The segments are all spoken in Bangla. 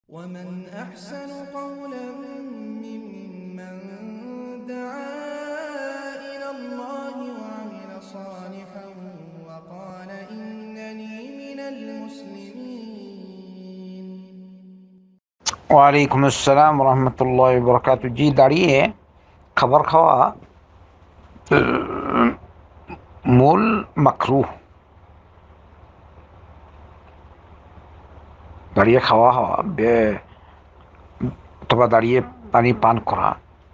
ومن أحسن قولا ممن دعا إلى الله وعمل صالحا وقال إنني من المسلمين। ওয়ালাইকুম আসসালাম রহমতুল্লাহ বরকাত। জি, দাঁড়িয়ে খাবার খাওয়া মূল মাকরুহ। দাঁড়িয়ে খাওয়া অথবা দাঁড়িয়ে পানি পান করা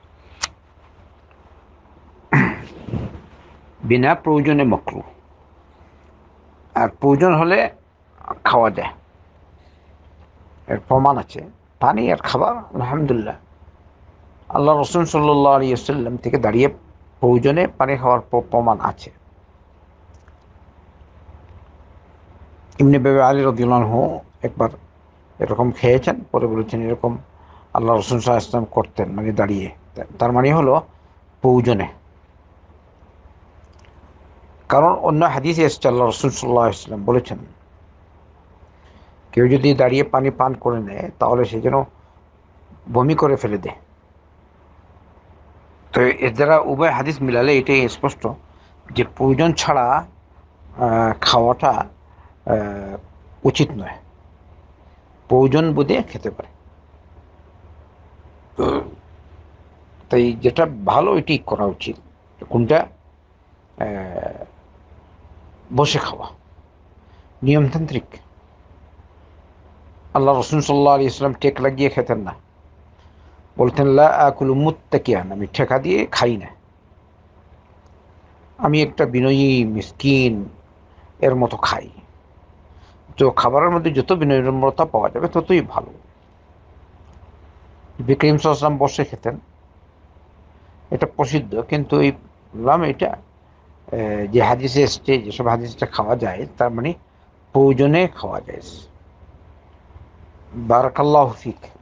বিনা প্রয়োজনে মাকরুহ, আর প্রয়োজন হলে খাওয়া যায়। এর প্রমাণ আছে। পানি আর খাবার আলহামদুলিল্লাহ আল্লাহ রসুল সাল্লাল্লাহু আলাইহি ওয়াসাল্লাম থেকে দাঁড়িয়ে প্রয়োজনে পানি খাওয়ার প্রমাণ আছে। ইবনে আলী রাদিয়াল্লাহু আনহু একবার এরকম খেয়েছেন, পরে বলেছেন এরকম আল্লাহ রসুল সাল্লাল্লাহু আলাইহি ওয়াসাল্লাম করতেন, মানে দাঁড়িয়ে। তার মানে হলো প্রয়োজনে। কারণ অন্য হাদিসে এসেছে আল্লাহ রসুল সাল্লাল্লাহু আলাইহি ওয়াসাল্লাম বলেছেন, কেউ যদি দাঁড়িয়ে পানি পান করে নেয় তাহলে সে যেন বমি করে ফেলে দেয়। তো এর দ্বারা উভয় হাদিস মিলালে এটাই স্পষ্ট যে প্রয়োজন ছাড়া খাওয়াটা উচিত নয়। প্রয়োজন বোধে খেতে পারে। তাই যেটা ভালো এটি করা উচিত। কোনটা? বসে খাওয়া নিয়মতান্ত্রিক। আল্লাহ রসুল সাল্লাল্লাহু আলাইহি ওয়াসাল্লাম টেক লাগিয়ে খেতেন না, বলতেন লা আকুলু মুত্তাকিয়ান, আমি ঠেকা দিয়ে খাই না, আমি একটা বিনয়ী মিসকিন এর মতো খাই। তো খাবারের মধ্যে যত বিনম্রতা পাওয়া যাবে ততই ভালো। নবী করিম সাল্লাল্লাহু আলাইহি ওয়াসাল্লাম বসে খেতেন, এটা প্রসিদ্ধ। কিন্তু এই বললাম এটা যে হাদিসে এসছে, যেসব হাদিসটা খাওয়া যায় তার মানে প্রয়োজনে খাওয়া যায়। বারাকাল্লাহু ফিক।